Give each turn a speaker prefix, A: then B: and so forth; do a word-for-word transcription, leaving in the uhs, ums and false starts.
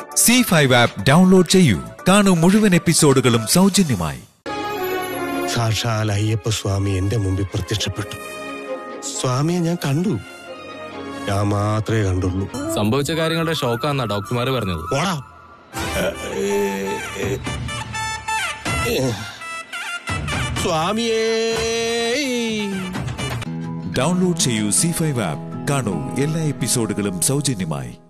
A: C five app download ചെയ്യൂ. കാണൂ മുഴുവൻ എപ്പിസോഡുകളും സൗജന്യമായി.
B: സാക്ഷാൽ അയ്യപ്പ സ്വാമി എന്റെ മുമ്പിൽ പ്രത്യക്ഷപ്പെട്ടു. സ്വാമിയെ ഞാൻ കണ്ടു, ഞാൻ മാത്രമേ കണ്ടുള്ളൂ.
C: സംഭവിച്ച കാര്യങ്ങളുടെ ഷോക്കാന്നാ ഡോക്ടർമാർ പറഞ്ഞത്.
B: ഓടാ, സ്വാമിയേ.
A: ഡൗൺലോഡ് ചെയ്യൂ സി ഫൈവ് ആപ്പ്. കാണൂ എല്ലാ എപ്പിസോഡുകളും സൗജന്യമായി.